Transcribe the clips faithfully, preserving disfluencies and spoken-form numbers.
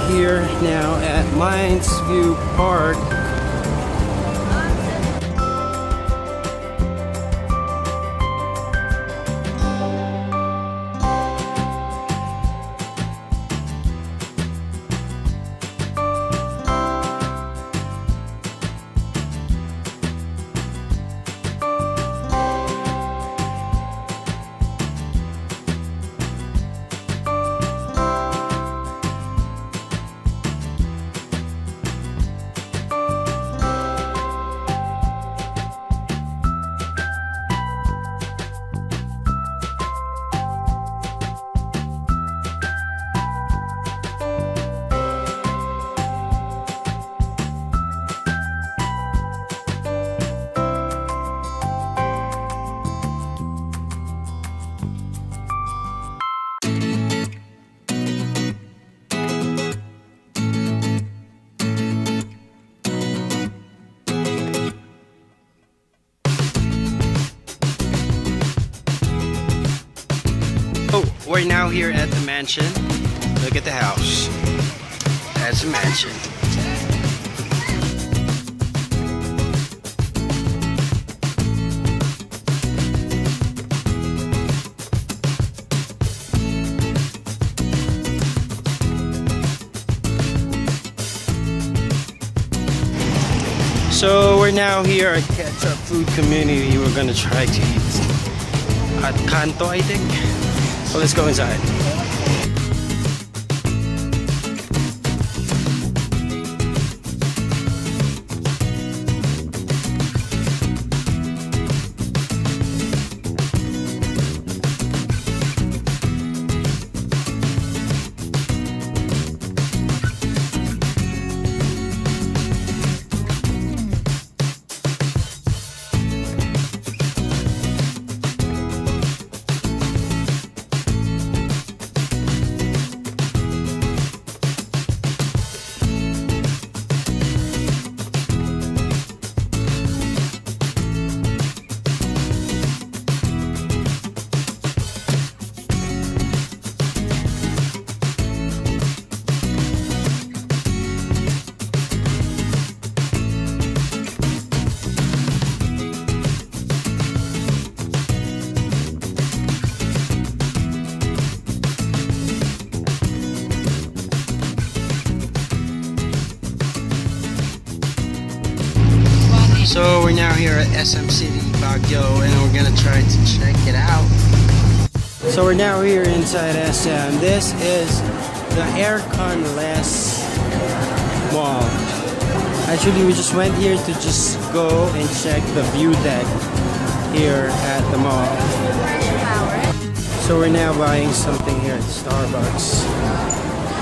here now at Mines View Park. Oh, we're now here at the mansion. Look at the house. That's a mansion. So we're now here at Ketchup Food Community. We're gonna try to eat at Canto, I think. So let's go inside. So we're now here at S M City Baguio and we're gonna try to check it out. So we're now here inside S M. This is the aircon-less mall. Actually, we just went here to just go and check the view deck here at the mall. So we're now buying something here at Starbucks.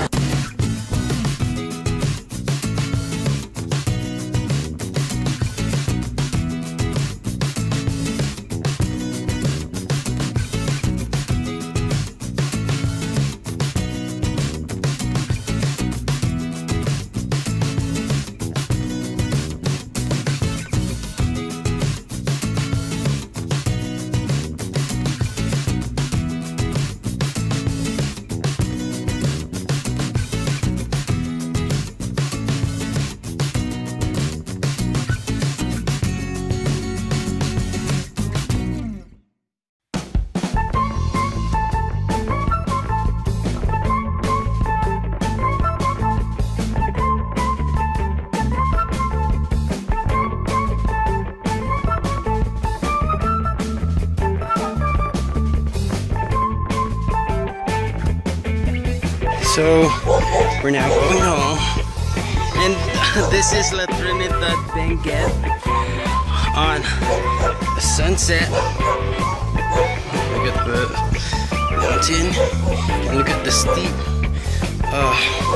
So we're now going home, and this is La Trinidad Benguet on the sunset. Look at the mountain, and look at the steep. Uh,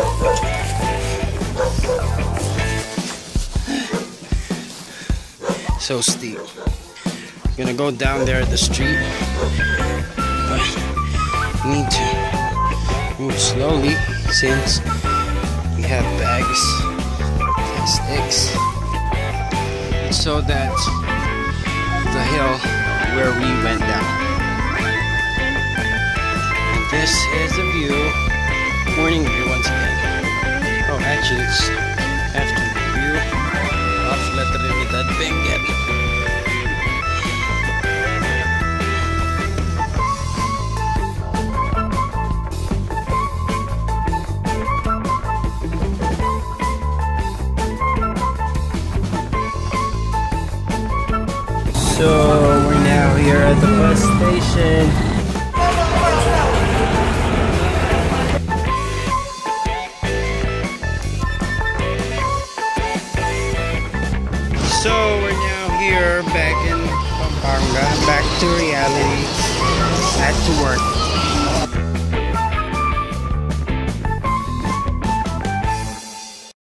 so steep. I'm gonna go down there at the street, but we need to move slowly since we have bags and sticks, so that the hill where we went down. And this is the view, morning view once again. here at the bus station. So we're now here back in Pampanga, back to reality, back to work.